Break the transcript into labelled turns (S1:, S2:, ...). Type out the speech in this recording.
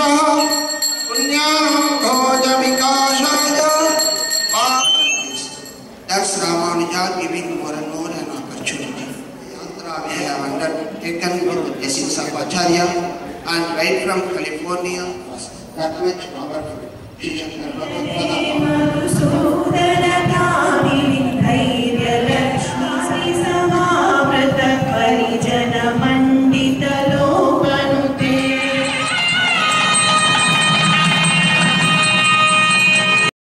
S1: That's Ramanuja giving more and more an opportunity. Yantra we have undertaken with the blessings of Acharya and right from California was that much powerful.